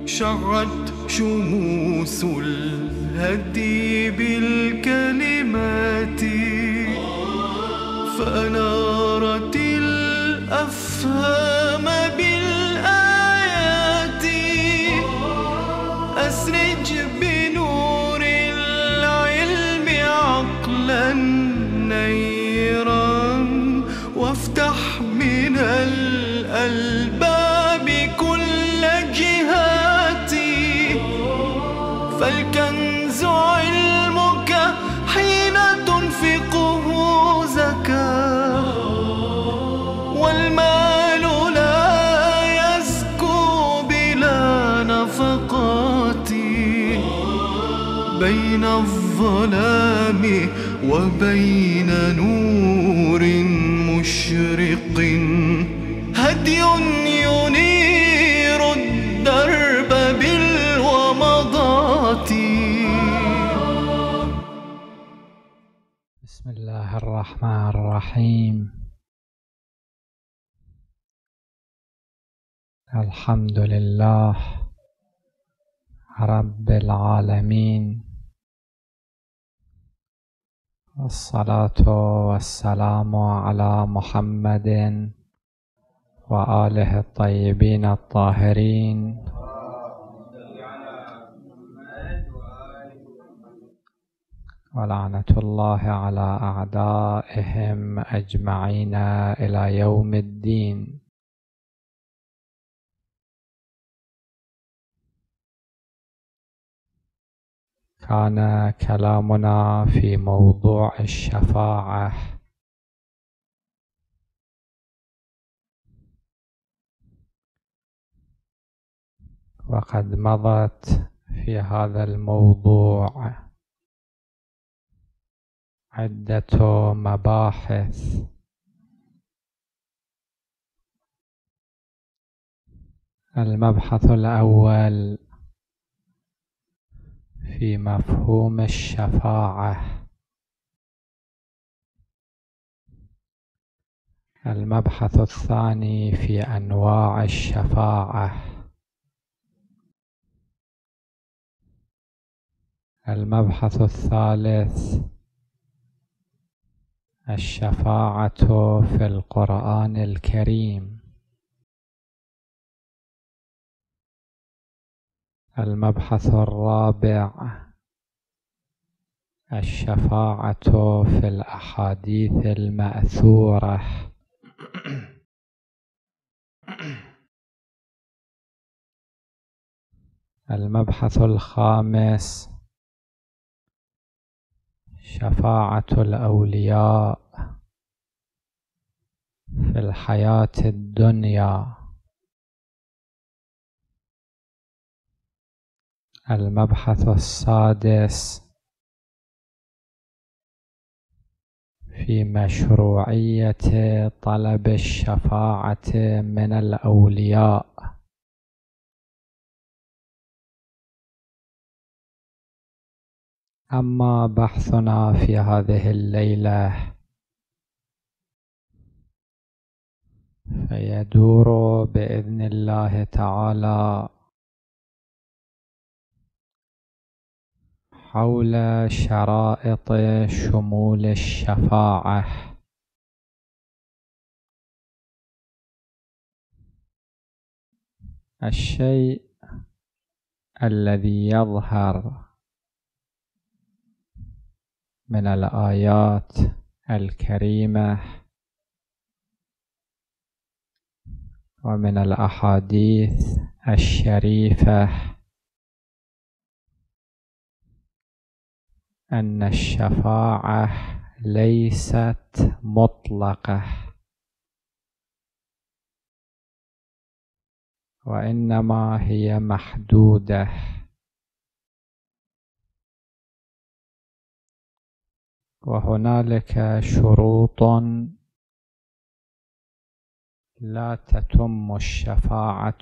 شعت شموس الهدي بالكلمات فأنارت الأفهام بالآيات. أسرج بنور العلم عقلا نيرا وافتح من الألباب كل جهاتي. فالكنز علمك حين تنفقه زكاة، والمال لا يزكو بلا نفقات. بين الظلام وبين نور مشرق هدي ينير الدرب بالومضات. بسم الله الرحمن الرحيم. الحمد لله رب العالمين، والصلاة والسلام على محمد وآله الطيبين الطاهرين، ولعنة الله على أعدائهم أجمعين إلى يوم الدين. كان كلامنا في موضوع الشفاعة، وقد مضت في هذا الموضوع عدة مباحث. المبحث الأول في مفهوم الشفاعة. المبحث الثاني في أنواع الشفاعة. المبحث الثالث الشفاعة في القرآن الكريم. المبحث الرابع الشفاعة في الأحاديث المأثورة. المبحث الخامس شفاعة الأولياء في الحياة الدنيا. المبحث السادس في مشروعية طلب الشفاعة من الأولياء. أما بحثنا في هذه الليلة فيدور بإذن الله تعالى حول شرائط شمول الشفاعة. الشيء الذي يظهر من الآيات الكريمة ومن الأحاديث الشريفة أن الشفاعة ليست مطلقة، وإنما هي محدودة. وهنالك شروط لا تتم الشفاعة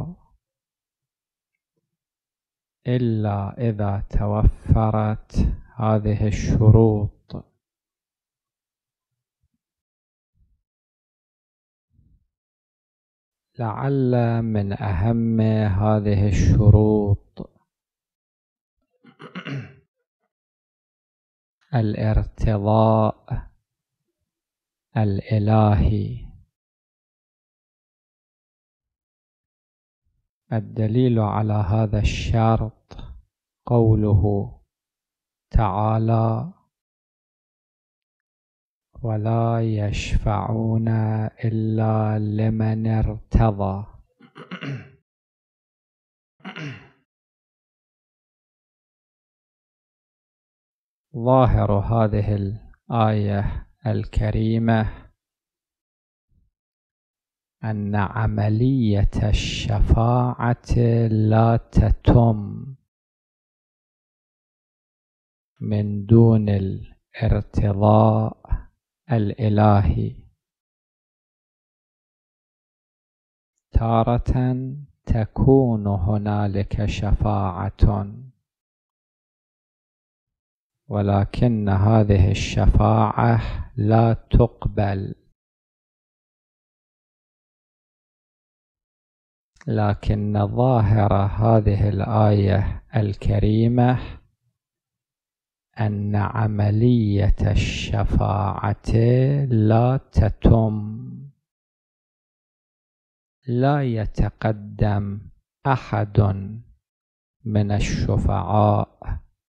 إلا إذا توفرت هذه الشروط. لعل من أهم هذه الشروط الارتضاء الإلهي. الدليل على هذا الشرط قوله تعالى: ولا يشفعون إلا لمن ارتضى. ظاهر هذه الآية الكريمة أن عملية الشفاعة لا تتم من دون الارتضاء الإلهي. تارة تكون هنالك شفاعة، ولكن هذه الشفاعة لا تقبل، لكن ظاهر هذه الآية الكريمة أن عملية الشفاعة لا تتم، لا يتقدم أحد من الشفعاء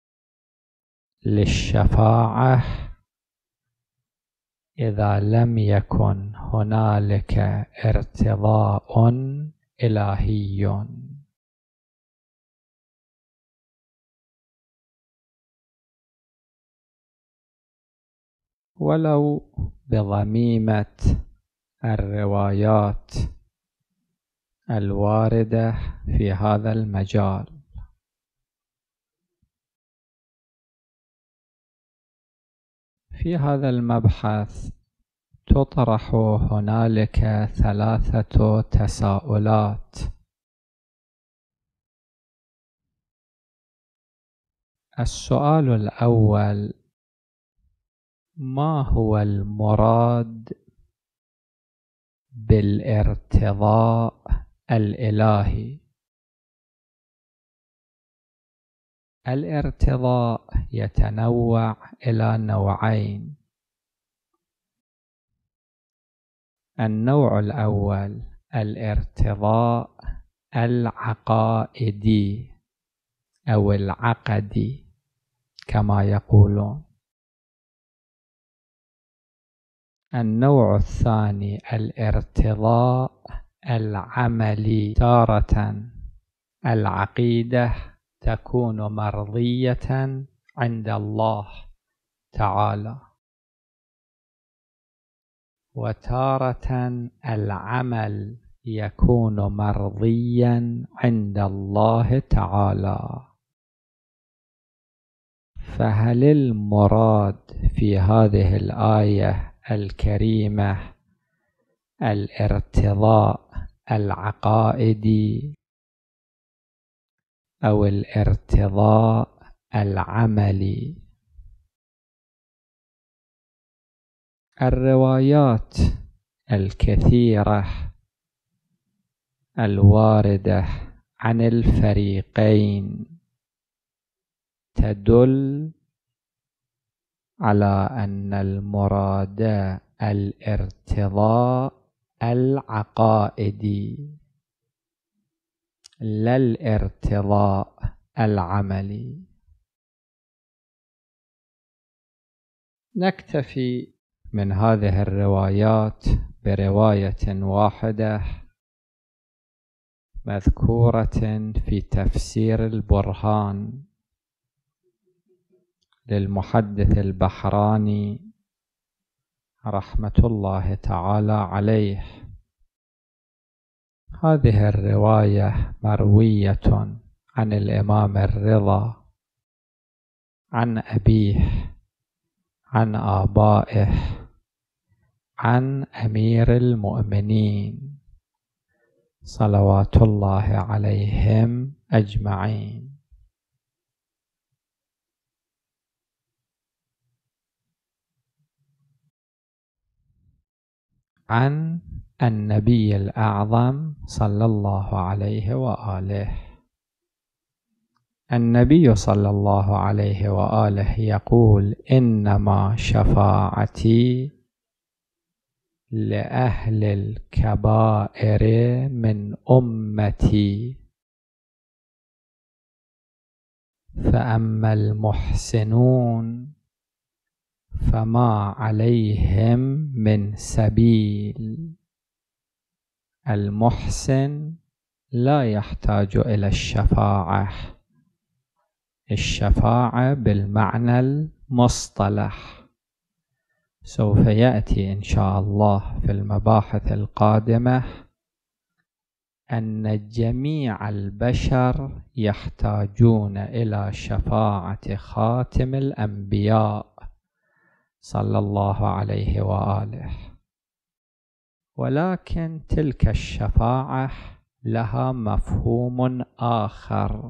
للشفاعة إذا لم يكن هنالك ارتضاء إلهي. ولو بضميمة الروايات الواردة في هذا المجال. في هذا المبحث تطرح هنالك 3 تساؤلات. السؤال الأول: ما هو المراد بالارتضاء الإلهي؟ الارتضاء يتنوع إلى نوعين. النوع الأول الارتضاء العقائدي أو العقدي كما يقولون. النوع الثاني الارتضاء العملي. تارة العقيدة تكون مرضية عند الله تعالى، وتارة العمل يكون مرضيا عند الله تعالى. فهل المراد في هذه الآية الكريمة الارتضاء العقائدي أو الارتضاء العملي؟ الروايات الكثيرة الواردة عن الفريقين تدل على أن المراد الارتضاء العقائدي لا الارتضاء العملي. نكتفي من هذه الروايات برواية واحدة مذكورة في تفسير البرهان للمحدث البحراني رحمة الله تعالى عليه. هذه الرواية مروية عن الإمام الرضا عن أبيه عن آبائه عن أمير المؤمنين صلوات الله عليهم أجمعين. عن النبي الأعظم صلى الله عليه وآله. النبي صلى الله عليه وآله يقول: إنما شفاعتي لأهل الكبائر من أمتي، فأما المحسنون فما عليهم من سبيل. المحسن لا يحتاج إلى الشفاعة بالمعنى المصطلح. سوف يأتي إن شاء الله في المباحث القادمة أن جميع البشر يحتاجون إلى شفاعة خاتم الأنبياء صلى الله عليه وآله، ولكن تلك الشفاعة لها مفهوم آخر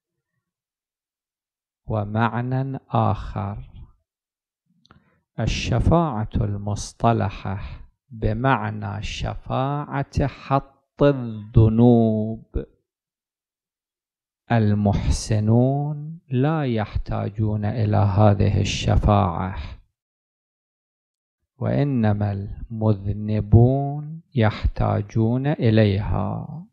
ومعنى آخر. الشفاعة المصطلحة بمعنى شفاعة حط الذنوب. المحسنون لا يحتاجون إلى هذه الشفاعة، وإنما المذنبون يحتاجون إليها.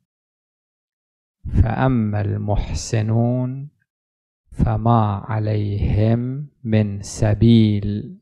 فأما المحسنون فما عليهم من سبيل.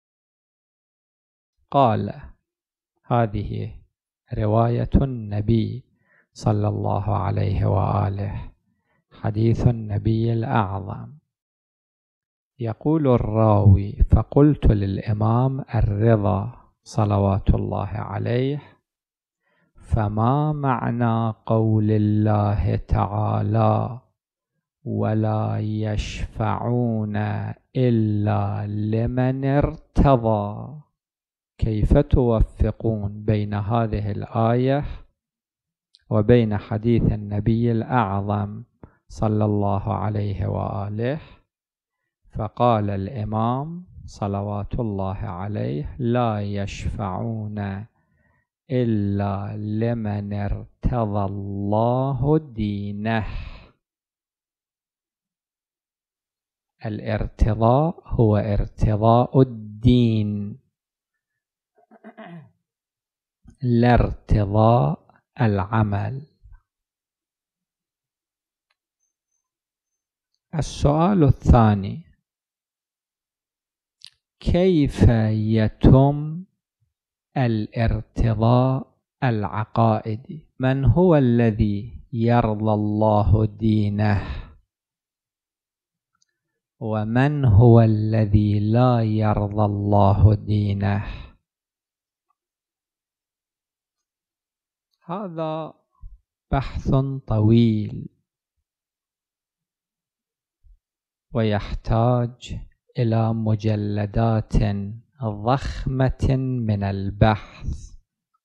قال: هذه رواية النبي صلى الله عليه وآله، حديث النبي الأعظم. يقول الراوي: فقلت للإمام الرضا صلوات الله عليه: فما معنى قول الله تعالى: ولا يشفعون إلا لمن ارتضى؟ كيف توفقون بين هذه الآية وبين حديث النبي الأعظم صلى الله عليه وآله؟ فقال الإمام صلوات الله عليه: لا يشفعون إلا لمن ارتضى الله دينه. الارتضاء هو ارتضاء الدين، لا ارتضاء العمل. السؤال الثاني: كيف يتم الارتضاء العقائدي؟ من هو الذي يرضى الله دينه؟ ومن هو الذي لا يرضى الله دينه؟ هذا بحث طويل ويحتاج إلى مجلدات ضخمة من البحث،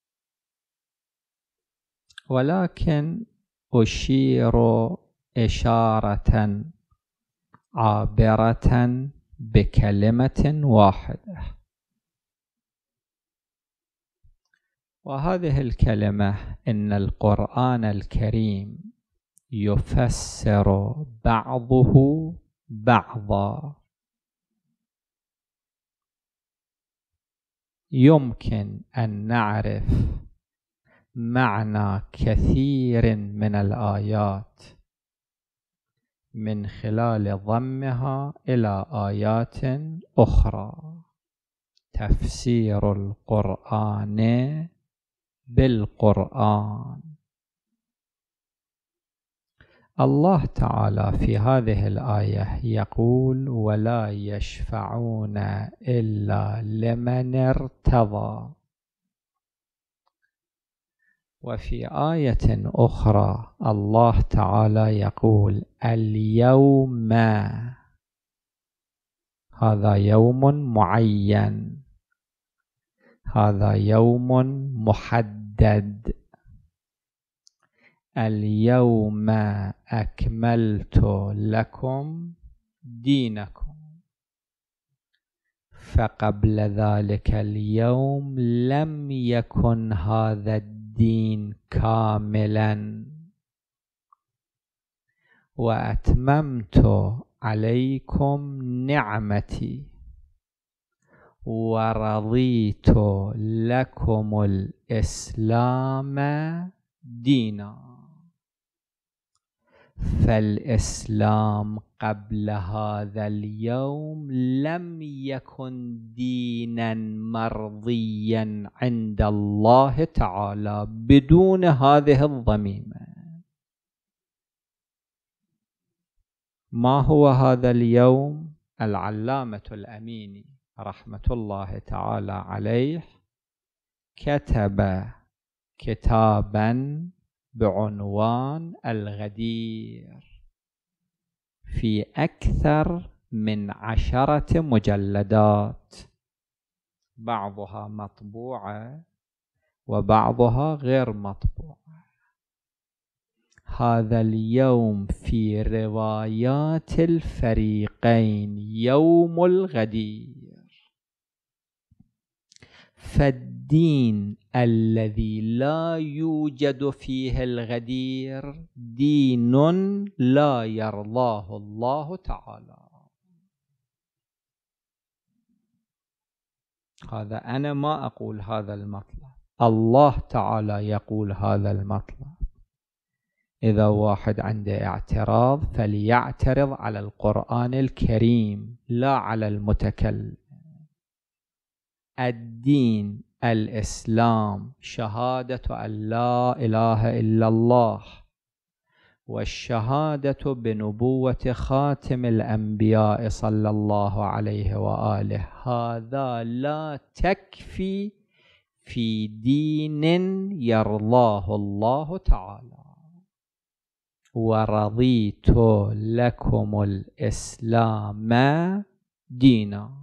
ولكن أشير إشارة عابرة بكلمة واحدة، وهذه الكلمة: إن القرآن الكريم يفسر بعضه بعضا. يمكن أن نعرف معنى كثير من الآيات من خلال ضمها إلى آيات أخرى. تفسير القرآن بالقرآن. الله تعالى في هذه الآية يقول: ولا يشفعون إلا لمن ارتضى. وفي آية أخرى الله تعالى يقول: اليوم. هذا يوم معين، هذا يوم محدد. اليوم أكملت لكم دينكم. فقبل ذلك اليوم لم يكن هذا الدين كاملا، وأتممت عليكم نعمتي ورضيت لكم الإسلام دينا. فالإسلام قبل هذا اليوم لم يكن دينا مرضيا عند الله تعالى بدون هذه الضميمة. ما هو هذا اليوم؟ العلامة الأميني رحمة الله تعالى عليه كتب كتابا بعنوان الغدير في أكثر من 10 مجلدات، بعضها مطبوعة وبعضها غير مطبوعة. هذا اليوم في روايات الفريقين يوم الغدير. فالدين الذي لا يوجد فيه الغدير دين لا يرضاه الله تعالى. هذا أنا ما أقول هذا المطلب، الله تعالى يقول هذا المطلب. إذا واحد عنده اعتراض فليعترض على القرآن الكريم لا على المتكلم. الدين الإسلام شهادة أن لا إله إلا الله والشهادة بنبوة خاتم الأنبياء صلى الله عليه وآله. هذا لا تكفي في دين يرضاه الله تعالى. ورضيت لكم الإسلام دينا.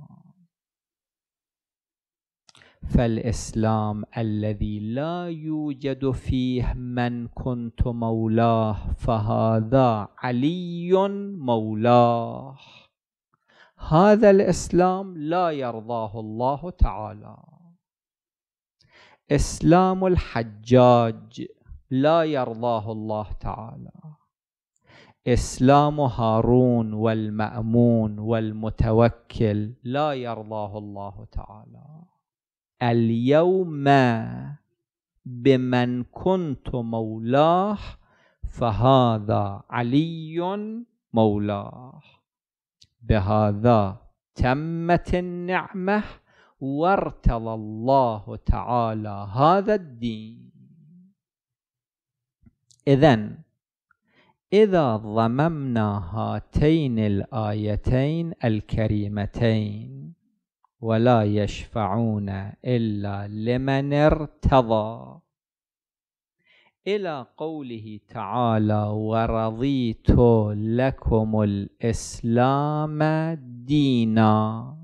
فالإسلام الذي لا يوجد فيه من كنت مولاه فهذا علي مولاه. هذا الإسلام لا يرضاه الله تعالى. إسلام الحجاج لا يرضاه الله تعالى. إسلام هارون والمأمون والمتوكل لا يرضاه الله تعالى. اليوم بمن كنت مولاه فهذا علي مولاه. بهذا تمت النعمة وارتضى الله تعالى هذا الدين. إذا ضممنا هاتين الآيتين الكريمتين ولا يشفعون إلا لمن ارتضى إلى قوله تعالى ورضيت لكم الإسلام دينا،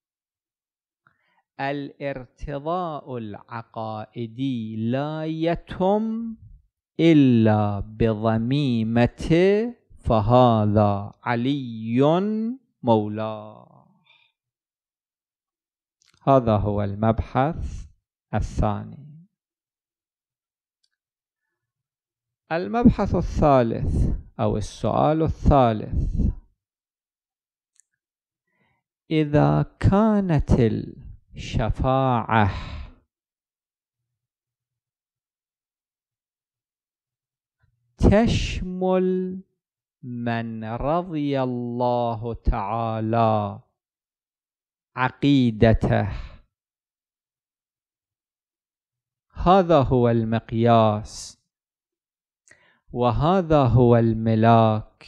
الارتضاء العقائدي لا يتم إلا بضميمة فهذا علي مولاه. هذا هو المبحث الثاني. المبحث الثالث أو السؤال الثالث: إذا كانت الشفاعة تشمل من رضي الله تعالى عقيدته، هذا هو المقياس وهذا هو الملاك،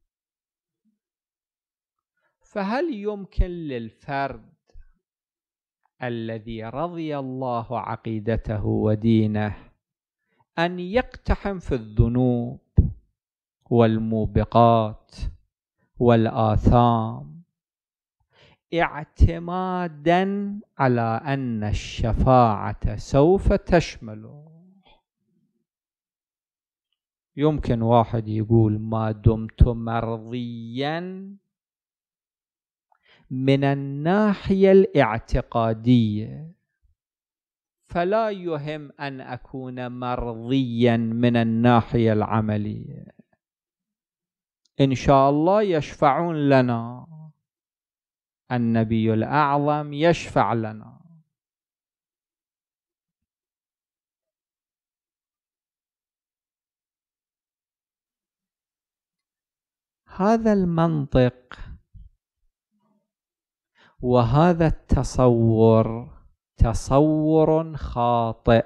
فهل يمكن للفرد الذي رضي الله عقيدته ودينه أن يقتحم في الذنوب والموبقات والآثام اعتمادا على أن الشفاعة سوف تشمله؟ يمكن واحد يقول ما دمت مرضيا من الناحية الاعتقادية، فلا يهم أن أكون مرضيا من الناحية العملية. إن شاء الله يشفعون لنا، النبي الأعظم يشفع لنا. هذا المنطق وهذا التصور تصور خاطئ.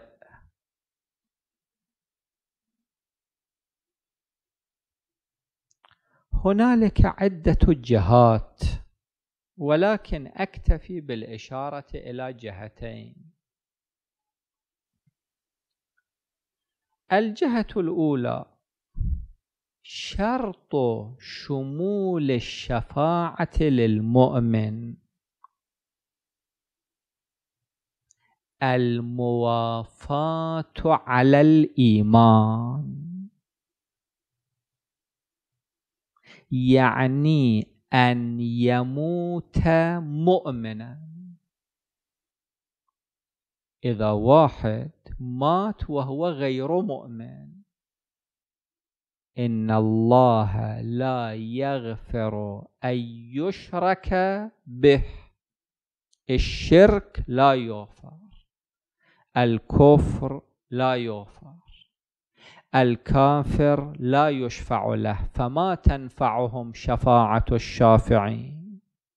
هنالك عدة جهات، ولكن أكتفي بالإشارة إلى جهتين. الجهة الأولى شرط شمول الشفاعة للمؤمن الموافاة على الإيمان، يعني أن يموت مؤمنا. إذا واحد مات وهو غير مؤمن، إن الله لا يغفر أن يشرك به، الشرك لا يغفر، الكفر لا يغفر، الكافر لا يشفع له، فما تنفعهم شفاعة الشافعين.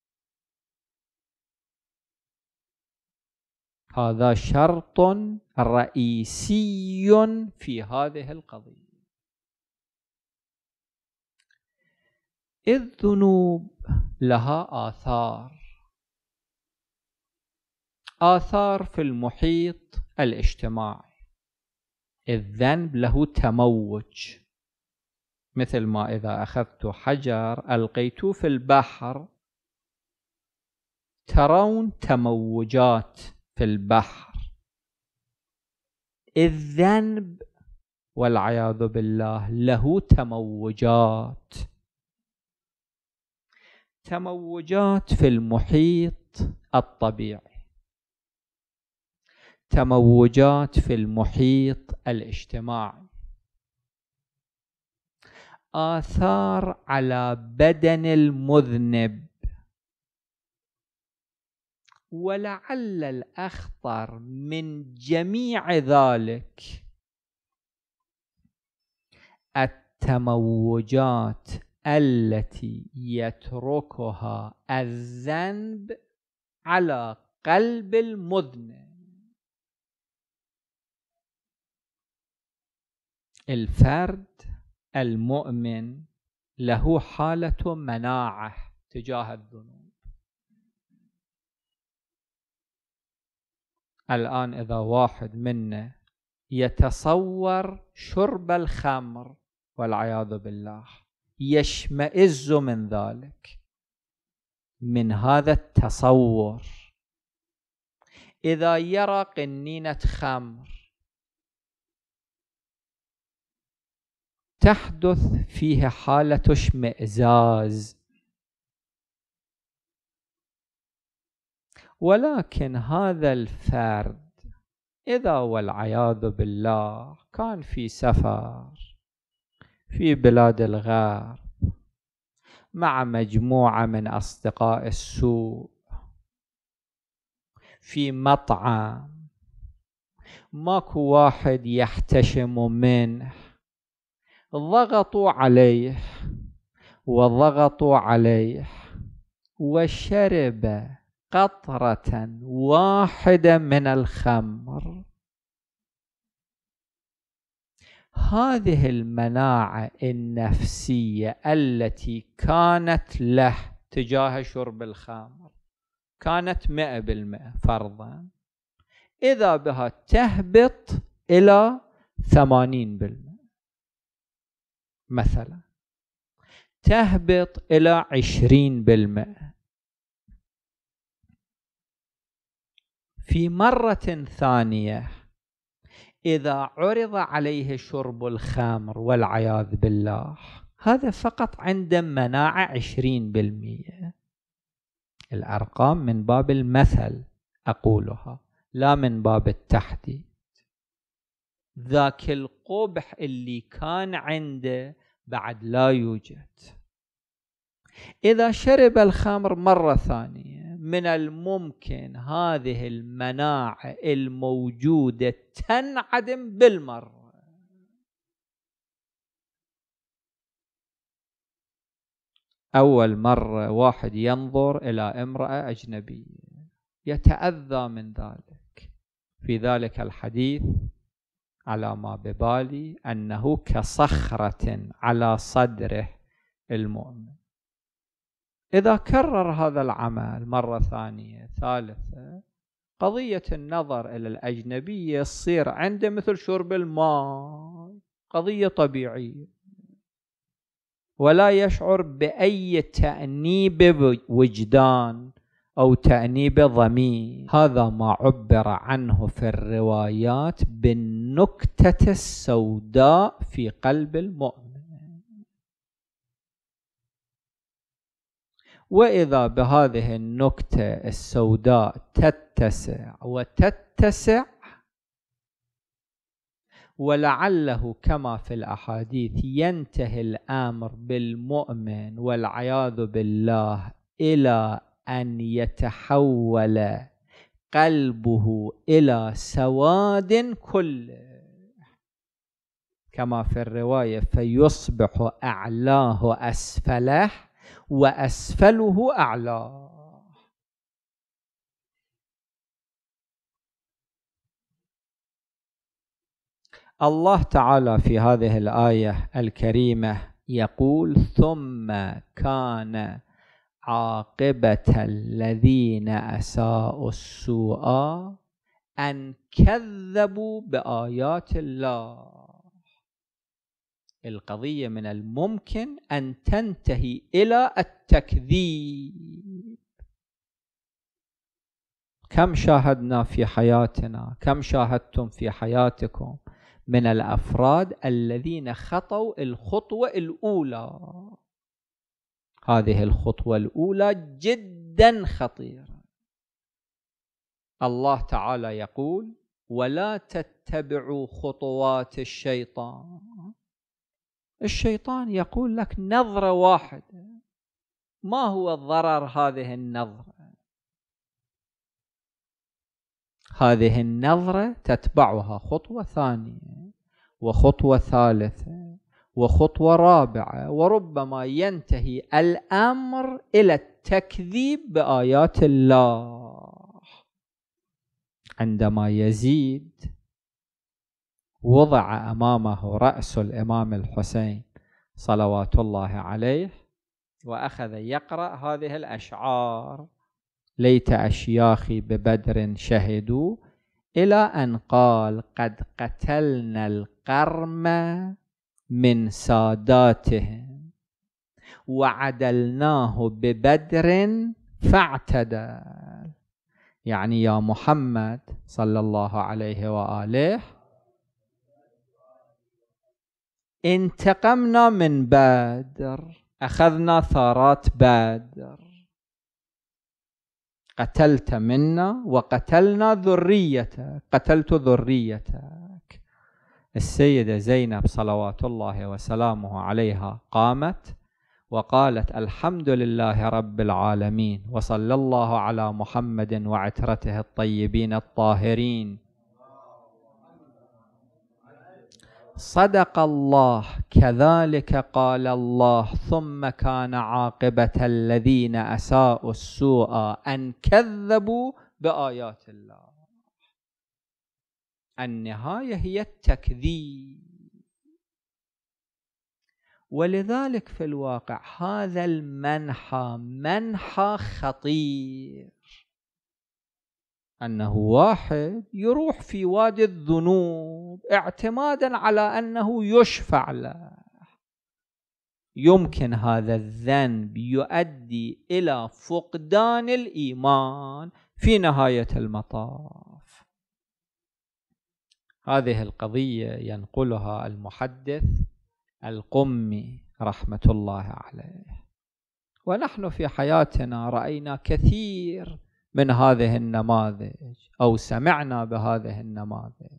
هذا شرط رئيسي في هذه القضية. الذنوب لها آثار في المحيط الاجتماعي. الذنب له تموج، مثل ما إذا أخذت حجر ألقيته في البحر ترون تموجات في البحر. الذنب والعياذ بالله له تموجات في المحيط الطبيعي، تموجات في المحيط الاجتماعي، آثار على بدن المذنب، ولعل الأخطر من جميع ذلك التموجات التي يتركها الذنب على قلب المذنب. الفرد المؤمن له حالة مناعة تجاه الذنوب. الآن إذا واحد منا يتصور شرب الخمر والعياذ بالله، يشمئز من ذلك، من هذا التصور. إذا يرى قنينة خمر تحدث فيه حالة اشمئزاز، ولكن هذا الفرد إذا والعياذ بالله كان في سفر في بلاد الغرب مع مجموعة من أصدقاء السوء في مطعم، ماكو واحد يحتشم منه، ضغطوا عليه وضغطوا عليه وشرب قطرة واحدة من الخمر، هذه المناعة النفسية التي كانت له تجاه شرب الخمر كانت 100% فرضا، إذا بها تهبط إلى 80%، مثلا تهبط إلى 20%. في مرة ثانية إذا عرض عليه شرب الخمر والعياذ بالله، هذا فقط عنده مناعة 20%، الأرقام من باب المثل أقولها، لا من باب التحديد. ذاك القبح اللي كان عنده بعد لا يوجد. إذا شرب الخمر مرة ثانية من الممكن هذه المناعة الموجودة تنعدم بالمرة. أول مرة واحد ينظر إلى امرأة أجنبية يتأذى من ذلك، في ذلك الحديث على ما ببالي أنه كصخرة على صدره المؤمن. إذا كرر هذا العمل مرة ثانية ثالثة، قضية النظر إلى الأجنبية تصير عنده مثل شرب الماء، قضية طبيعية، ولا يشعر بأي تأنيب وجدان أو تأنيب ضمير. هذا ما عبر عنه في الروايات بالنكتة السوداء في قلب المؤمن. وإذا بهذه النكتة السوداء تتسع وتتسع، ولعله كما في الأحاديث ينتهي الأمر بالمؤمن والعياذ بالله إلى أن يتحول قلبه إلى سواد كله، كما في الرواية فيصبح أعلاه أسفله وأسفله أعلاه. الله تعالى في هذه الآية الكريمة يقول: ثم كان عاقبة الذين أساءوا السوء أن كذبوا بآيات الله. القضية من الممكن أن تنتهي إلى التكذيب. كم شاهدنا في حياتنا، كم شاهدتم في حياتكم من الأفراد الذين خطوا الخطوة الأولى. هذه الخطوة الأولى جدا خطيرة. الله تعالى يقول: ولا تتبعوا خطوات الشيطان. الشيطان يقول لك نظرة واحدة. ما هو ضرر هذه النظرة؟ هذه النظرة تتبعها خطوة ثانية وخطوة ثالثة وخطوة رابعة، وربما ينتهي الأمر إلى التكذيب بآيات الله. عندما يزيد وضع أمامه رأس الإمام الحسين صلوات الله عليه وأخذ يقرأ هذه الأشعار: ليت أشياخي ببدر شهدوا، إلى أن قال: قد قتلنا القرم من ساداتهم وعدلناه ببدر فاعتدل. يعني يا محمد صلى الله عليه وآله انتقمنا من بدر، أخذنا ثارات بدر، قتلت منا وقتلنا ذريتك، قتلت ذريتك. السيدة زينب صلوات الله وسلامه عليها قامت وقالت: الحمد لله رب العالمين، وصلى الله على محمد وعترته الطيبين الطاهرين. صدق الله، كذلك قال الله: ثم كان عاقبة الذين أساءوا السوء أن كذبوا بآيات الله. النهاية هي التكذيب. ولذلك في الواقع هذا المنحى منحى خطير، أنه واحد يروح في وادي الذنوب اعتمادا على أنه يشفع له. يمكن هذا الذنب يؤدي إلى فقدان الإيمان في نهاية المطاف. هذه القضية ينقلها المحدث القمي رحمة الله عليه، ونحن في حياتنا رأينا كثير من هذه النماذج أو سمعنا بهذه النماذج،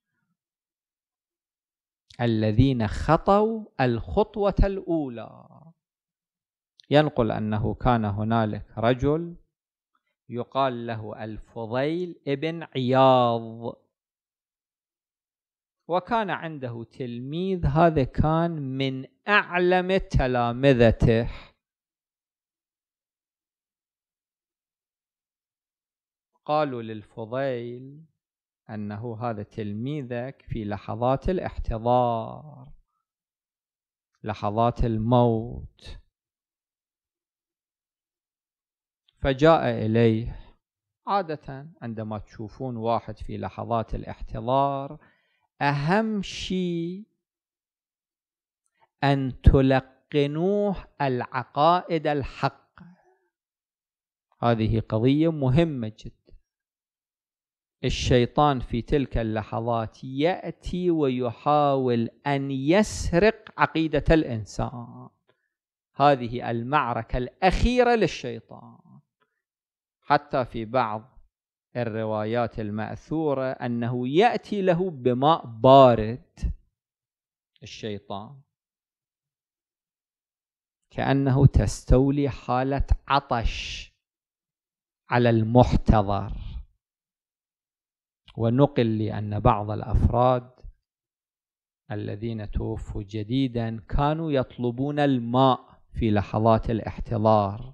الذين خطوا الخطوة الأولى. ينقل أنه كان هنالك رجل يقال له الفضيل ابن عياض، وكان عنده تلميذ، هذا كان من أعلم تلامذته. قالوا للفضيل أنه هذا تلميذك في لحظات الاحتضار، لحظات الموت، فجاء إليه. عادة عندما تشوفون واحد في لحظات الاحتضار أهم شيء أن تلقنوه العقائد الحق. هذه قضية مهمة جدا. الشيطان في تلك اللحظات يأتي ويحاول أن يسرق عقيدة الإنسان. هذه المعركة الأخيرة للشيطان. حتى في بعض الروايات المأثورة أنه يأتي له بماء بارد، الشيطان كأنه تستولي حالة عطش على المحتضر. ونقل لي أن بعض الأفراد الذين توفوا جديدا كانوا يطلبون الماء في لحظات الاحتضار.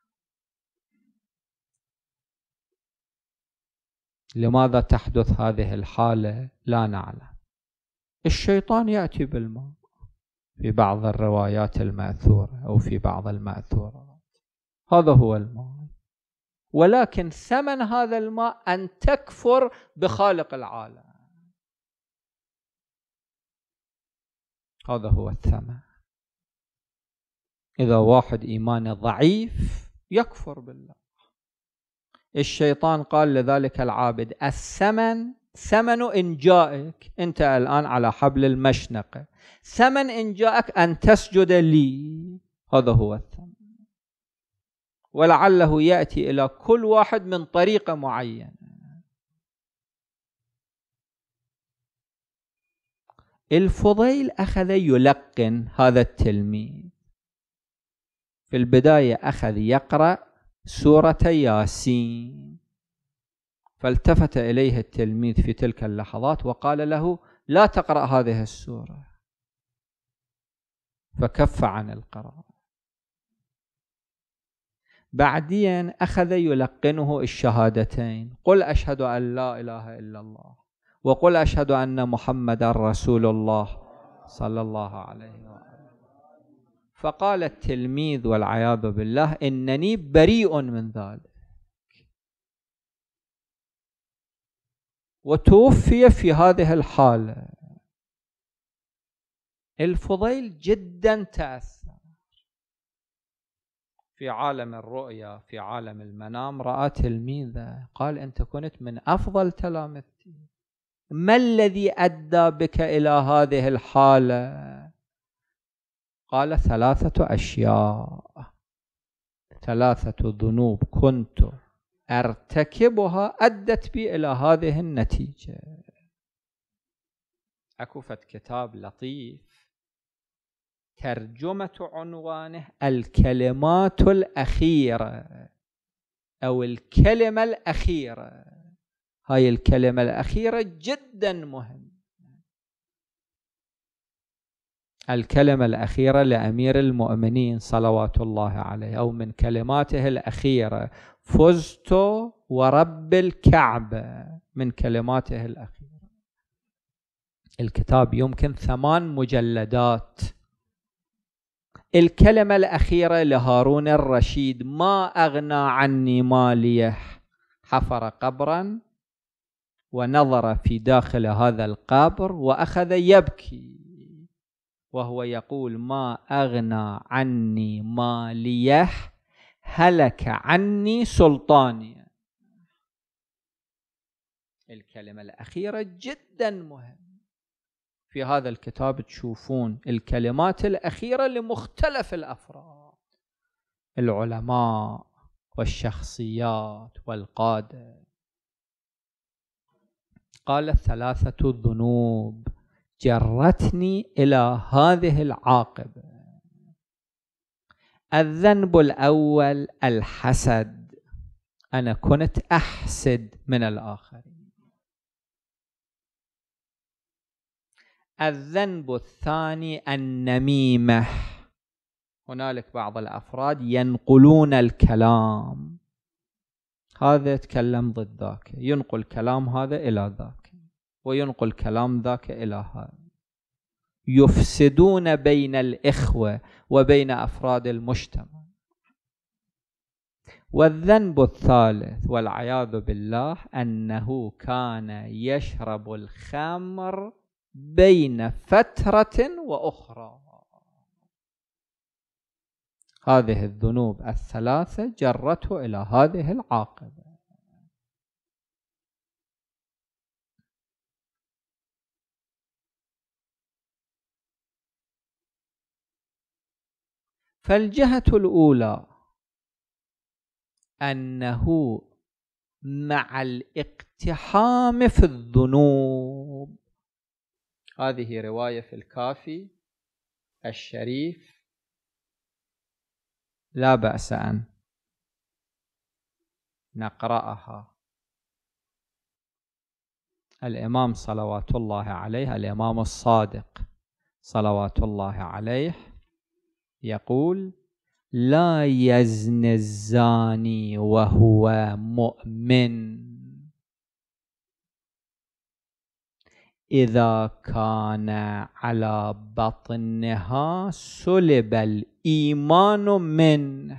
لماذا تحدث هذه الحالة؟ لا نعلم. الشيطان يأتي بالماء في بعض الروايات المأثورة أو في بعض المأثورات، هذا هو الماء، ولكن ثمن هذا الماء أن تكفر بخالق العالم. هذا هو الثمن. إذا واحد إيمانه ضعيف يكفر بالله. الشيطان قال لذلك العابد: الثمن ثمن إن جاءك، أنت الآن على حبل المشنقة، ثمن إن جاءك أن تسجد لي. هذا هو الثمن. ولعله يأتي إلى كل واحد من طريقة معينة. الفضيل أخذ يلقن هذا التلميذ. في البداية أخذ يقرأ سورة ياسين، فالتفت إليه التلميذ في تلك اللحظات وقال له: لا تقرأ هذه السورة، فكف عن القراءة. بعدين أخذ يلقنه الشهادتين: قل أشهد أن لا إله إلا الله، وقل أشهد أن محمد رسول الله صلى الله عليه وآله. فقال التلميذ والعياذ بالله: إنني بريء من ذلك. وتوفي في هذه الحالة. الفضيل جدا تأثر. في عالم الرؤيا، في عالم المنام، رأى تلميذه قال: أنت كنت من أفضل تلامذتي، ما الذي أدى بك إلى هذه الحالة؟ قال: 3 أشياء، 3 ذنوب كنت أرتكبها أدت بي إلى هذه النتيجة. أكفت كتاب لطيف ترجمة عنوانه الكلمات الأخيرة أو الكلمة الأخيرة. هاي الكلمة الأخيرة جدا مهمة. الكلمة الأخيرة لأمير المؤمنين صلوات الله عليه، أو من كلماته الأخيرة: فزت ورب الكعبة، من كلماته الأخيرة. الكتاب يمكن 8 مجلدات. الكلمة الأخيرة لهارون الرشيد: ما أغنى عني ماليه. حفر قبرا ونظر في داخل هذا القبر وأخذ يبكي وهو يقول: ما أغنى عني ماليه، هلك عني سلطاني. الكلمة الأخيرة جدا مهمة. في هذا الكتاب تشوفون الكلمات الأخيرة لمختلف الأفراد. العلماء والشخصيات والقادة. قال 3 ذنوب جرتني إلى هذه العاقبة. الذنب الأول الحسد، أنا كنت أحسد من الآخرين. الذنب الثاني النميمة، هنالك بعض الأفراد ينقلون الكلام، هذا يتكلم ضد ذاك، ينقل كلام هذا إلى ذاك، وينقل كلام ذاك إلى هذا، يفسدون بين الإخوة وبين أفراد المجتمع. والذنب الثالث والعياذ بالله أنه كان يشرب الخمر بين فترة وأخرى. هذه الذنوب الثلاثة جرته إلى هذه العاقبة. فالجهة الأولى أنه مع الاقتحام في الذنوب، هذه رواية في الكافي الشريف، لا بأس أن نقرأها. الإمام صلوات الله عليه، الإمام الصادق صلوات الله عليه يقول: لا يزني الزاني وهو مؤمن إذا كان على بطنها سلب الإيمان منه.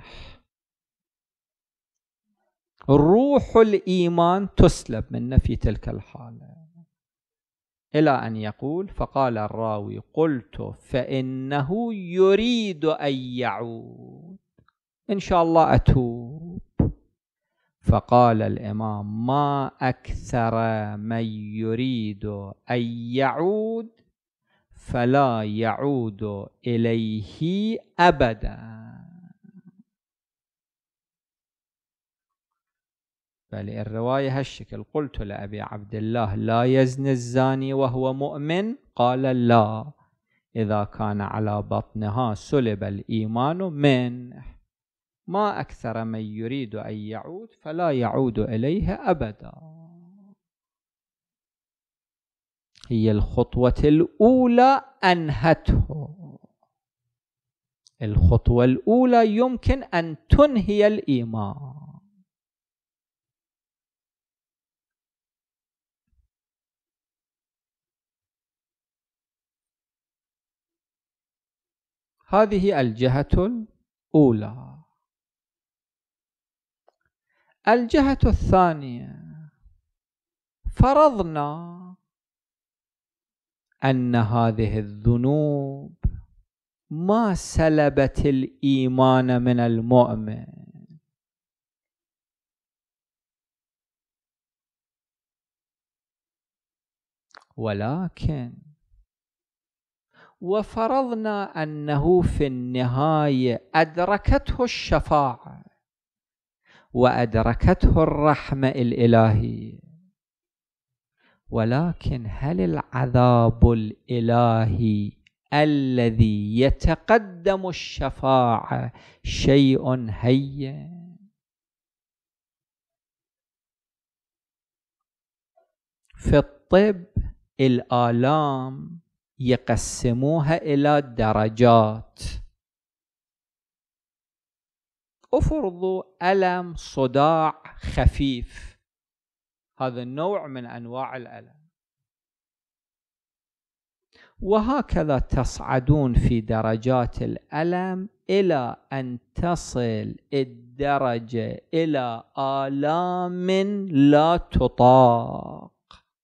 روح الإيمان تسلب منه في تلك الحالة. إلى أن يقول: فقال الراوي: قلت فإنه يريد أن يعود، إن شاء الله أتوب. فقال الإمام: ما أكثر من يريد أن يعود فلا يعود إليه أبدا. بل الرواية هالشكل: قلت لأبي عبد الله: لا يزني الزاني وهو مؤمن؟ قال: لا، إذا كان على بطنها سلب الإيمان منه. ما أكثر من يريد أن يعود فلا يعود إليه أبدا. هي الخطوة الأولى أنهته. الخطوة الأولى يمكن أن تنهي الإيمان. هذه الجهة الأولى. الجهة الثانية: فرضنا أن هذه الذنوب ما سلبت الإيمان من المؤمن، ولكن وفرضنا أنه في النهاية أدركته الشفاعة وأدركته الرحمة الإلهية، ولكن هل العذاب الإلهي الذي يتقدم الشفاعة شيء هين؟ في الطب الآلام يقسموها إلى درجات. افرضوا ألم صداع خفيف، هذا النوع من أنواع الألم، وهكذا تصعدون في درجات الألم إلى أن تصل الدرجة إلى آلام لا تطاق.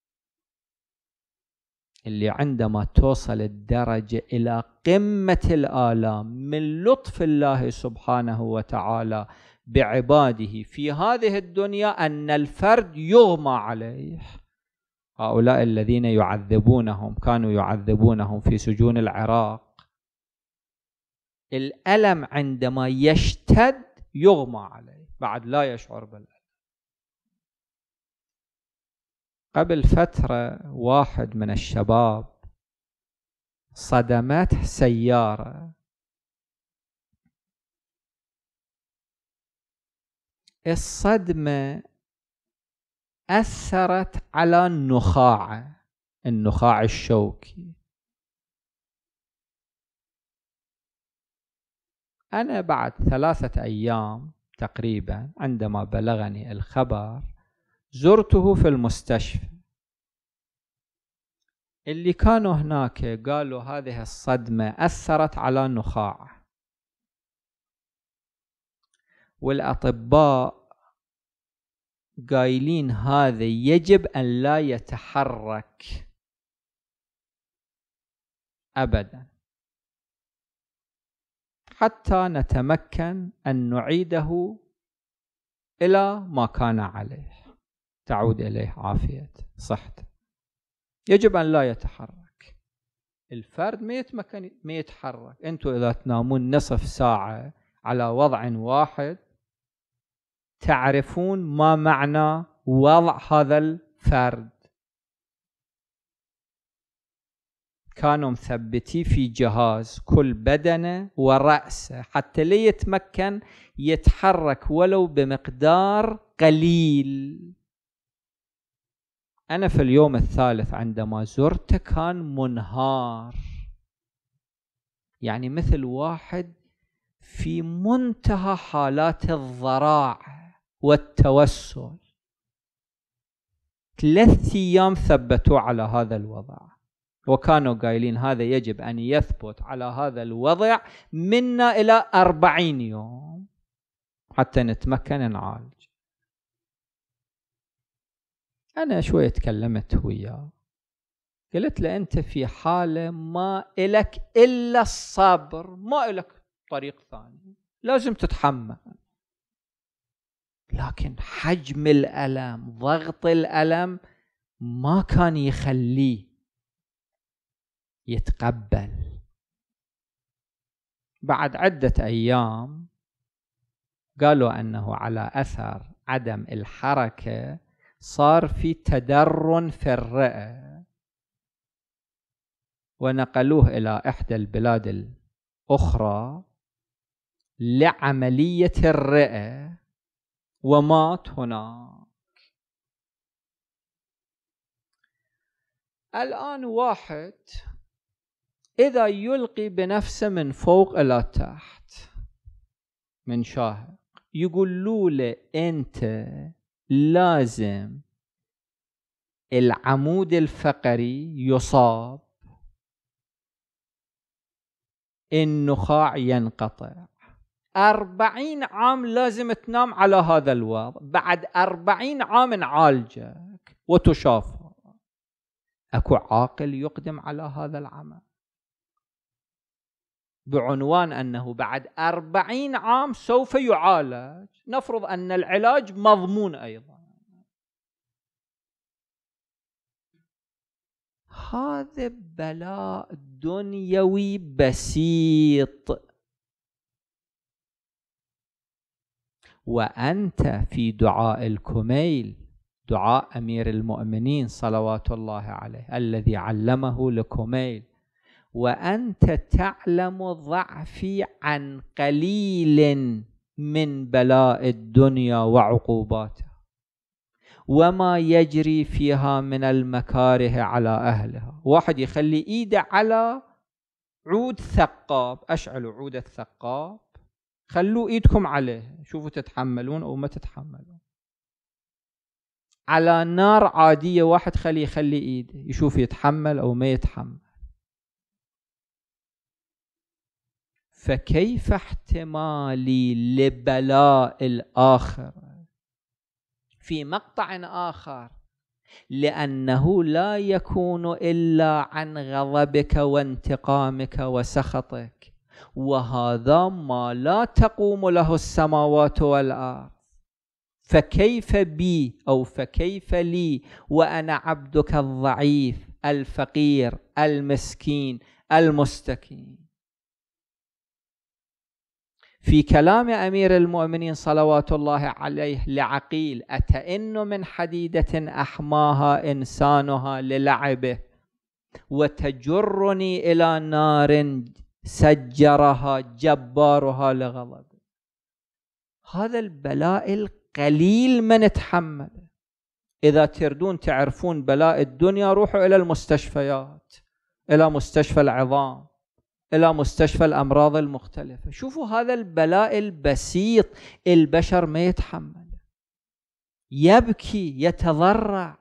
اللي عندما توصل الدرجة إلى قمة الآلام من لطف الله سبحانه وتعالى بعباده في هذه الدنيا أن الفرد يغمى عليه. هؤلاء الذين يعذبونهم كانوا يعذبونهم في سجون العراق، الألم عندما يشتد يغمى عليه، بعد لا يشعر بالألم. قبل فترة واحد من الشباب صدمته سيارة، الصدمة أثرت على النخاع الشوكي. أنا بعد 3 أيام تقريبا عندما بلغني الخبر زرته في المستشفى. اللي كانوا هناك قالوا هذه الصدمة أثرت على نخاعه، والأطباء قايلين هذا يجب أن لا يتحرك أبدا حتى نتمكن أن نعيده إلى ما كان عليه، تعود إليه عافية صحته. يجب أن لا يتحرك الفرد، ما يتحرك. أنتوا إذا تنامون نصف ساعة على وضع واحد تعرفون ما معنى وضع هذا الفرد. كانوا مثبتي في جهاز كل بدنه ورأسه حتى لا يتمكن يتحرك ولو بمقدار قليل. أنا في اليوم الثالث عندما زرته كان منهار، يعني مثل واحد في منتهى حالات الضراعة والتوسل. 3 أيام ثبتوا على هذا الوضع، وكانوا قايلين هذا يجب أن يثبت على هذا الوضع منا إلى 40 يوم حتى نتمكن نعالج. أنا شوية تكلمت وياه، قلت له أنت في حالة ما إلك إلا الصبر، ما إلك طريق ثاني، لازم تتحمل. لكن حجم الألم، ضغط الألم ما كان يخليه يتقبل. بعد عدة أيام قالوا أنه على أثر عدم الحركة صار في تدرن في الرئة، ونقلوه إلى إحدى البلاد الأخرى لعملية الرئة ومات هناك. الآن واحد إذا يلقي بنفسه من فوق إلى تحت من شاهق، يقولوا له أنت لازم العمود الفقري يصاب، النخاع ينقطع، 40 عام لازم تنام على هذا الوضع، بعد 40 عام نعالجك وتشافى. أكو عاقل يقدم على هذا العمل بعنوان أنه بعد 40 عام سوف يعالج؟ نفرض أن العلاج مضمون أيضا. هذا بلاء دنيوي بسيط، وأنت في دعاء الكميل، دعاء أمير المؤمنين صلوات الله عليه الذي علمه لكميل، وأنت تعلم ضعفي عن قليل من بلاء الدنيا وعقوباتها وما يجري فيها من المكاره على أهلها. واحد يخلي إيده على عود ثقاب، أشعلوا عود الثقاب، خلوا إيدكم عليه، شوفوا تتحملون أو ما تتحملون. على نار عادية واحد يخلي إيده يشوف يتحمل أو ما يتحمل. فكيف احتمالي لبلاء الآخر في مقطع آخر؟ لأنه لا يكون إلا عن غضبك وانتقامك وسخطك، وهذا ما لا تقوم له السماوات والأرض. فكيف بي أو فكيف لي وأنا عبدك الضعيف الفقير المسكين المستكين؟ في كلام أمير المؤمنين صلوات الله عليه لعقيل: أتئن من حديدة أحماها إنسانها للعبه وتجرني إلى نار سجرها جبارها لغضبه. هذا البلاء القليل من تحمله. إذا تردون تعرفون بلاء الدنيا روحوا إلى المستشفيات، إلى مستشفى العظام، إلى مستشفى الأمراض المختلفة. شوفوا هذا البلاء البسيط البشر ما يتحمل، يبكي، يتضرع،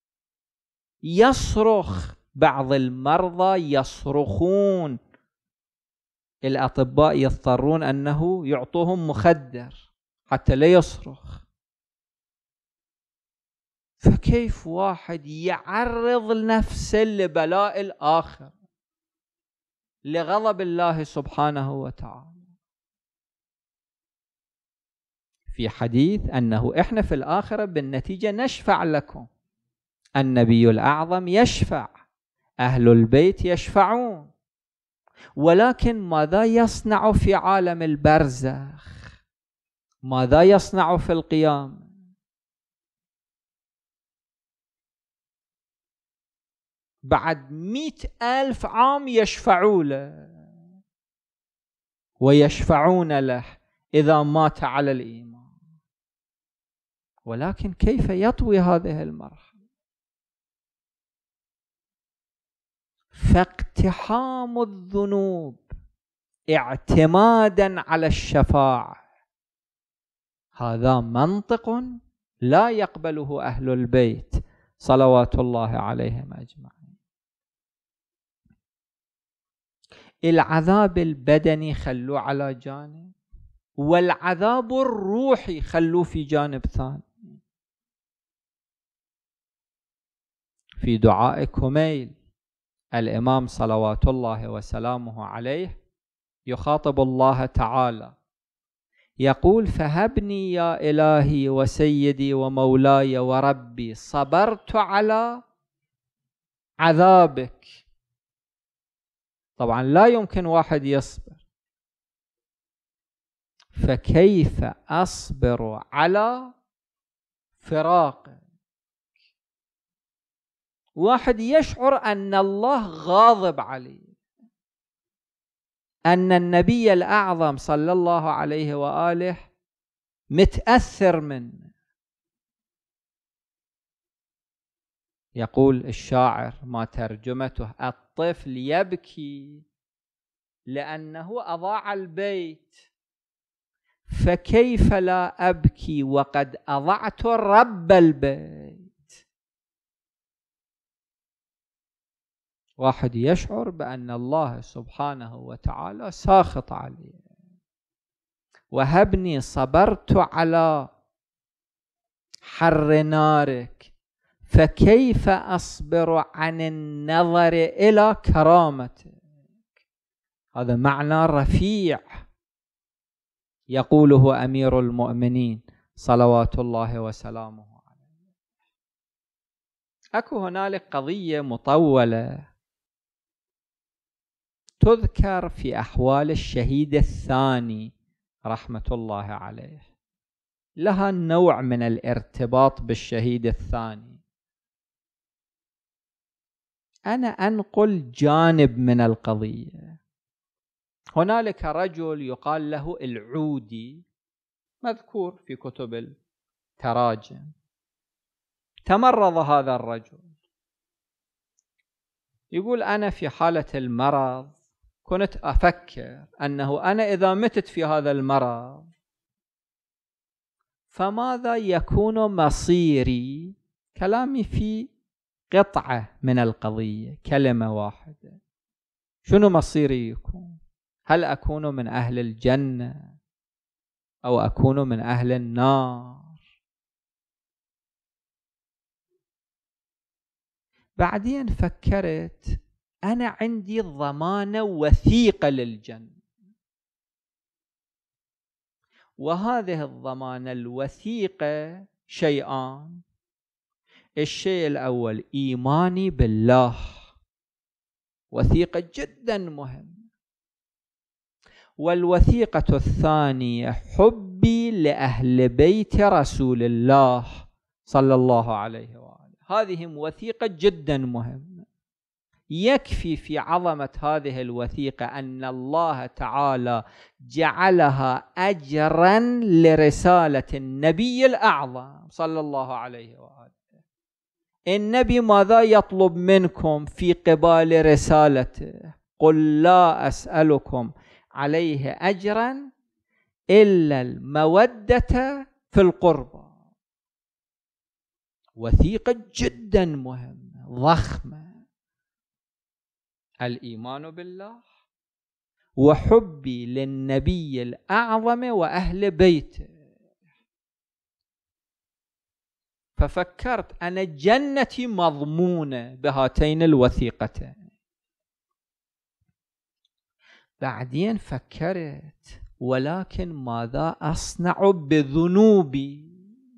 يصرخ. بعض المرضى يصرخون، الأطباء يضطرون أنه يعطوهم مخدر حتى لا يصرخ. فكيف واحد يعرض نفسه لبلاء الآخر، لغضب الله سبحانه وتعالى؟ في حديث أنه إحنا في الآخرة بالنتيجة نشفع لكم، النبي الأعظم يشفع، أهل البيت يشفعون، ولكن ماذا يصنع في عالم البرزخ؟ ماذا يصنع في القيامة؟ بعد 100,000 عام يشفعوا له ويشفعون له إذا مات على الإيمان. ولكن كيف يطوي هذه المرحلة؟ فاقتحام الذنوب اعتمادا على الشفاعة، هذا منطق لا يقبله أهل البيت صلوات الله عليهم أجمعين. العذاب البدني خلوه على جانب، والعذاب الروحي خلوه في جانب ثاني. في دعاء كميل الإمام صلوات الله وسلامه عليه يخاطب الله تعالى يقول: فهبني يا إلهي وسيدي ومولاي وربي صبرت على عذابك. طبعا لا يمكن واحد يصبر، فكيف أصبر على فراقك؟ واحد يشعر أن الله غاضب عليه، أن النبي الأعظم صلى الله عليه وآله متأثر منه. يقول الشاعر ما ترجمته: الطفل يبكي لأنه أضاع البيت، فكيف لا أبكي وقد أضعت رب البيت؟ واحد يشعر بأن الله سبحانه وتعالى ساخط عليه. وهبني صبرت على حر نارك، فكيف أصبر عن النظر إلى كرامتك؟ هذا معنى رفيع يقوله أمير المؤمنين صلوات الله وسلامه عليه. أكو هنالك قضية مطولة تذكر في أحوال الشهيد الثاني رحمة الله عليه، لها نوع من الارتباط بالشهيد الثاني. أنا أنقل جانب من القضية. هنالك رجل يقال له العودي، مذكور في كتب التراجم. تمرض هذا الرجل، يقول: أنا في حالة المرض كنت أفكر أنه أنا إذا متت في هذا المرض فماذا يكون مصيري؟ كلامي في قطعة من القضية، كلمة واحدة. شنو مصيري يكون؟ هل أكون من أهل الجنة أو أكون من أهل النار؟ بعدين فكرت أنا عندي ضمانة وثيقة للجنة، وهذه الضمانة الوثيقة شيئان: الشيء الأول إيماني بالله، وثيقة جدا مهمة. والوثيقة الثانية حبي لأهل بيت رسول الله صلى الله عليه وآله. هذه وثيقة جدا مهمة. يكفي في عظمة هذه الوثيقة أن الله تعالى جعلها أجرا لرسالة النبي الأعظم صلى الله عليه وآله. النبي ماذا يطلب منكم في قبال رسالته؟ قل لا أسألكم عليه أجرا إلا المودة في القربى. وثيقة جدا مهمة ضخمة. الإيمان بالله وحبي للنبي الأعظم وأهل بيته. ففكرت أنا جنتي مضمونة بهاتين الوثيقتين. بعدين فكرت ولكن ماذا أصنع بذنوبي؟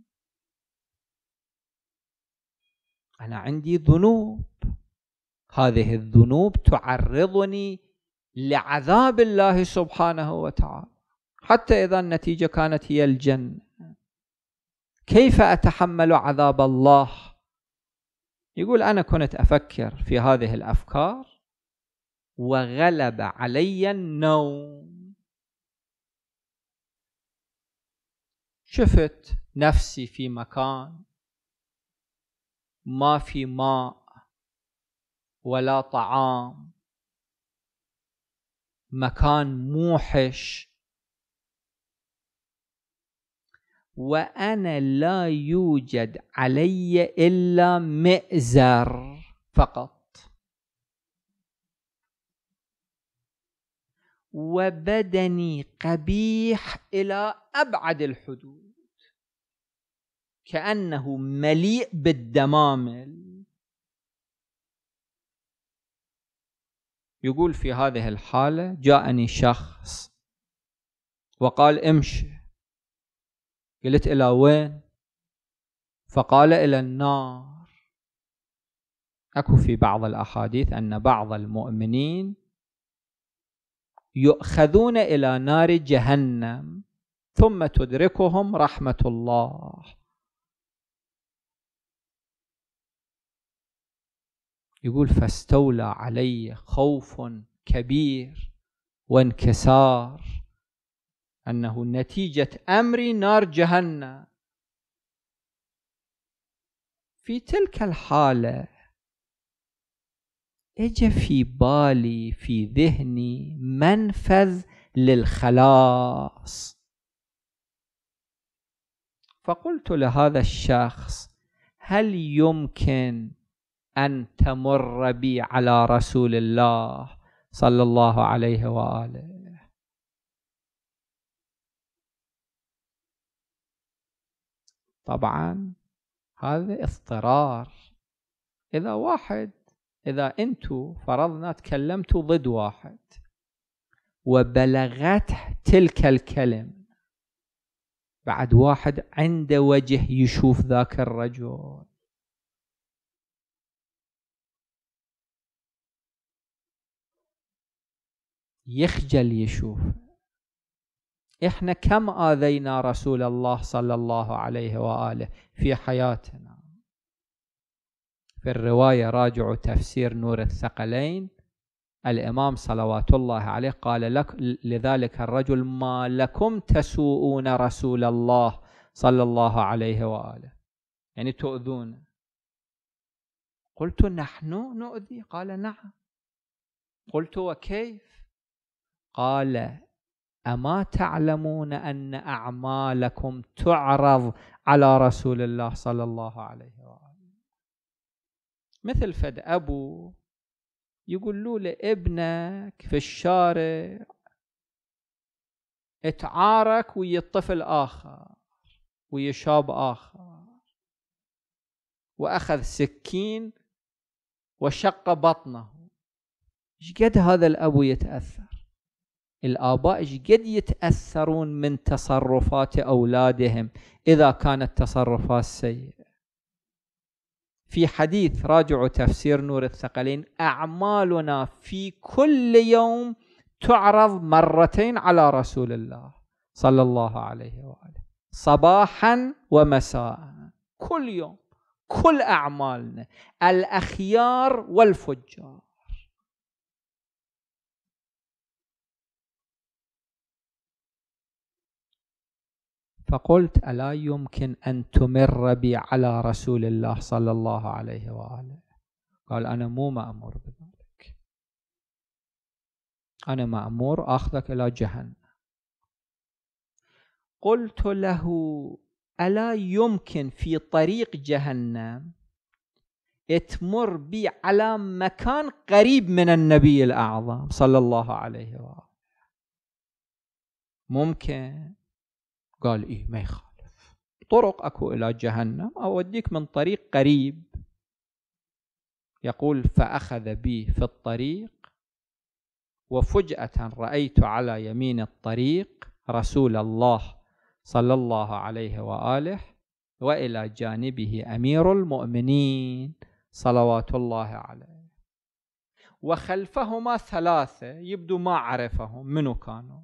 أنا عندي ذنوب، هذه الذنوب تعرضني لعذاب الله سبحانه وتعالى، حتى إذا النتيجة كانت هي الجنة. كيف أتحمل عذاب الله؟ يقول أنا كنت أفكر في هذه الأفكار وغلب علي النوم. شفت نفسي في مكان ما في ماء ولا طعام، مكان موحش، وأنا لا يوجد علي إلا مئزر فقط، وبدني قبيح إلى أبعد الحدود، كأنه مليء بالدمامل. يقول في هذه الحالة جاءني شخص وقال امشي. قلت إلى وين؟ فقال إلى النار. أكو في بعض الأحاديث أن بعض المؤمنين يؤخذون إلى نار جهنم ثم تدركهم رحمة الله. يقول فاستولى علي خوف كبير وانكسار أنه نتيجة أمري نار جهنم. في تلك الحالة اجى في بالي في ذهني منفذ للخلاص، فقلت لهذا الشخص هل يمكن أن تمر بي على رسول الله صلى الله عليه وآله؟ طبعا هذا اضطرار. إذا أنتوا فرضنا تكلمتوا ضد واحد وبلغته تلك الكلمة، بعد واحد عنده وجه يشوف ذاك الرجل، يخجل يشوف. إحنا كم آذينا رسول الله صلى الله عليه وآله في حياتنا. في الرواية راجعوا تفسير نور الثقلين، الإمام صلوات الله عليه قال لك لذلك الرجل ما لكم تسوءون رسول الله صلى الله عليه وآله، يعني تؤذون. قلت نحن نؤذي؟ قال نعم. قلت وكيف؟ قال أما تعلمون أن أعمالكم تعرض على رسول الله صلى الله عليه وآله؟ مثل فد أبو يقول له لابنك في الشارع اتعارك ويا الطفل آخر ويا شاب آخر، وأخذ سكين وشق بطنه. إيش قد هذا الأبو يتأثر؟ الآباء إيش قد يتأثرون من تصرفات أولادهم إذا كانت تصرفات سيئة. في حديث راجعوا تفسير نور الثقلين أعمالنا في كل يوم تعرض مرتين على رسول الله صلى الله عليه وآله، صباحا ومساء، كل يوم، كل أعمالنا، الأخيار والفجار. فقلت: ألا يمكن أن تمر بي على رسول الله صلى الله عليه وآله؟ قال: أنا مو مأمور بذلك، أنا مأمور أخذك إلى جهنم. قلت له: ألا يمكن في طريق جهنم تمر بي على مكان قريب من النبي الأعظم صلى الله عليه وآله؟ ممكن؟ قال: إيه، ما يخالف، طرق أكو إلى جهنم، أوديك من طريق قريب. يقول: فأخذ بي في الطريق، وفجأة رأيت على يمين الطريق رسول الله صلى الله عليه وآله، وإلى جانبه أمير المؤمنين صلوات الله عليه، وخلفهما ثلاثة يبدو ما عرفهم منو كانوا.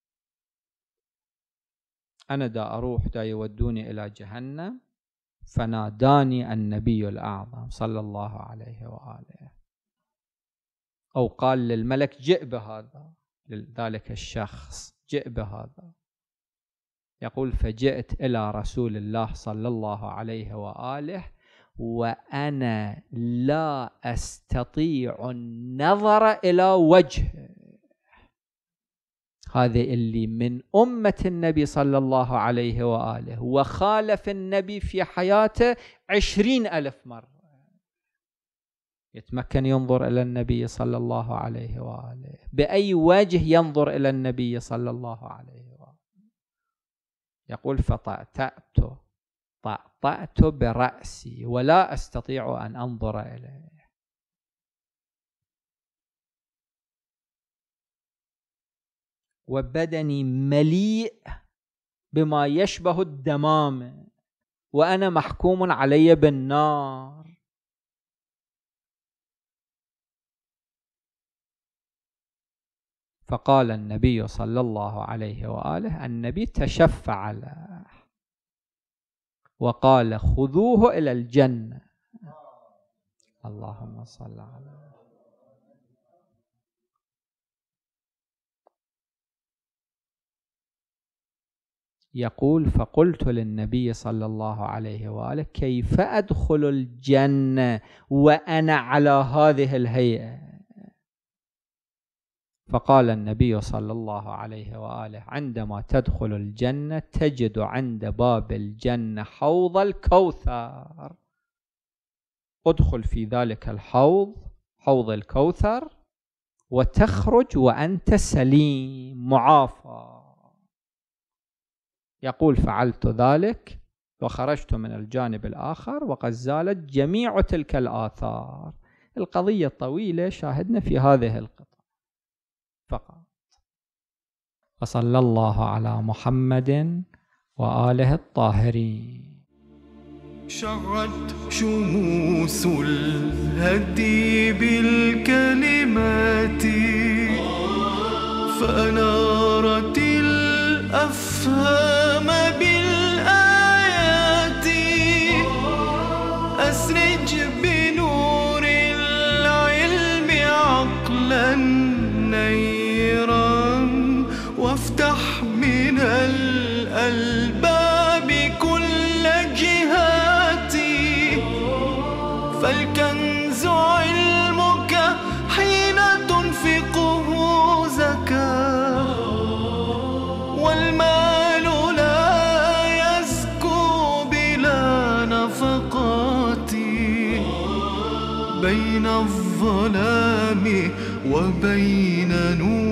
أنا دا أروح دا يودوني إلى جهنم، فناداني النبي الأعظم صلى الله عليه وآله، أو قال للملك: جئ بهذا، لذلك الشخص جئ بهذا. يقول: فجئت إلى رسول الله صلى الله عليه وآله وأنا لا أستطيع النظر إلى وجهه. هذا اللي من أمة النبي صلى الله عليه وآله، وخالف النبي في حياته 20,000 مرة، يتمكن ينظر إلى النبي صلى الله عليه وآله. بأي وجه ينظر إلى النبي صلى الله عليه وآله؟ يقول: فطأطأت برأسي ولا أستطيع أن أنظر إليه. وبدني مليء بما يشبه الدمامة، وأنا محكوم علي بالنار. فقال النبي صلى الله عليه وآله، النبي تشفع له وقال: خذوه إلى الجنة. اللهم صل على. يقول: فقلت للنبي صلى الله عليه وآله: كيف أدخل الجنة وأنا على هذه الهيئة؟ فقال النبي صلى الله عليه وآله: عندما تدخل الجنة تجد عند باب الجنة حوض الكوثر، ادخل في ذلك الحوض، حوض الكوثر، وتخرج وأنت سليم معافى. يقول: فعلت ذلك وخرجت من الجانب الآخر وقد زالت جميع تلك الآثار. القضية طويلة، شاهدنا في هذه القطعة فقط. وصلى الله على محمد وآله الطاهرين. شعت شموس الهدي بالكلمات، فأنارت الأفهام بالآيات. أسرج بنور العلم عقلا نيرا، وافتح من الألباب كل جهاتي. فالكنز علمك حين تنفقه زكاة، والمال لا يزكو بلا نفقات. بين الظلام وبين نور